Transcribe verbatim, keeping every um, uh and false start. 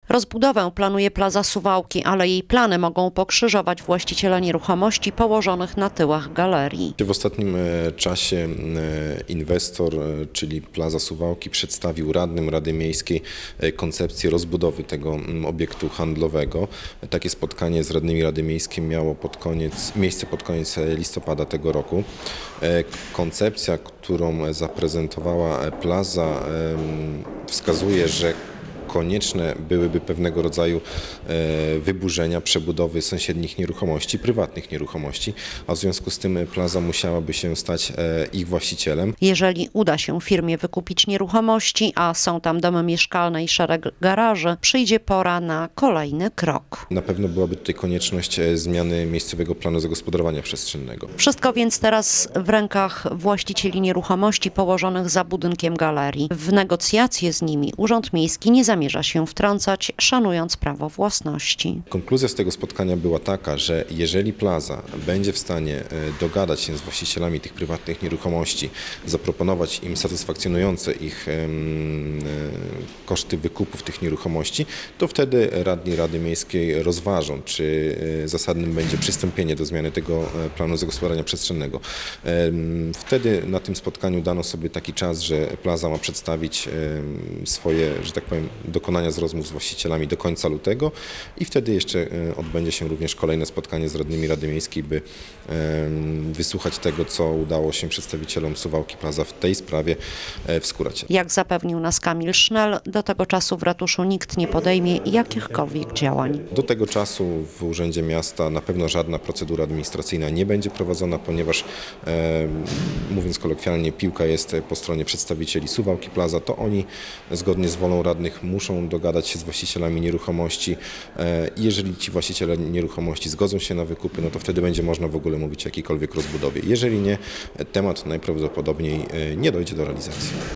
Rozbudowę planuje Plaza Suwałki, ale jej plany mogą pokrzyżować właściciele nieruchomości położonych na tyłach galerii. W ostatnim czasie inwestor, czyli Plaza Suwałki, przedstawił radnym Rady Miejskiej koncepcję rozbudowy tego obiektu handlowego. Takie spotkanie z radnymi Rady Miejskiej miało pod koniec, miejsce pod koniec listopada tego roku. Koncepcja, którą zaprezentowała Plaza, wskazuje, że konieczne byłyby pewnego rodzaju wyburzenia, przebudowy sąsiednich nieruchomości, prywatnych nieruchomości, a w związku z tym Plaza musiałaby się stać ich właścicielem. Jeżeli uda się firmie wykupić nieruchomości, a są tam domy mieszkalne i szereg garaży, przyjdzie pora na kolejny krok. Na pewno byłaby tutaj konieczność zmiany miejscowego planu zagospodarowania przestrzennego. Wszystko więc teraz w rękach właścicieli nieruchomości położonych za budynkiem galerii. W negocjacje z nimi Urząd Miejski nie zamierza zamierza się wtrącać, szanując prawo własności. Konkluzja z tego spotkania była taka, że jeżeli Plaza będzie w stanie dogadać się z właścicielami tych prywatnych nieruchomości, zaproponować im satysfakcjonujące ich koszty wykupów tych nieruchomości, to wtedy radni Rady Miejskiej rozważą, czy zasadnym będzie przystąpienie do zmiany tego planu zagospodarowania przestrzennego. Wtedy na tym spotkaniu dano sobie taki czas, że Plaza ma przedstawić swoje, że tak powiem, dokonania z rozmów z właścicielami do końca lutego i wtedy jeszcze odbędzie się również kolejne spotkanie z radnymi Rady Miejskiej, by wysłuchać tego, co udało się przedstawicielom Suwałki Plaza w tej sprawie wskórać. Jak zapewnił nas Kamil Sznel, do tego czasu w ratuszu nikt nie podejmie jakichkolwiek działań. Do tego czasu w Urzędzie Miasta na pewno żadna procedura administracyjna nie będzie prowadzona, ponieważ mówiąc kolokwialnie, piłka jest po stronie przedstawicieli Suwałki Plaza, to oni zgodnie z wolą radnych muszą dogadać się z właścicielami nieruchomości i jeżeli ci właściciele nieruchomości zgodzą się na wykupy, no to wtedy będzie można w ogóle mówić o jakiejkolwiek rozbudowie. Jeżeli nie, temat najprawdopodobniej nie dojdzie do realizacji.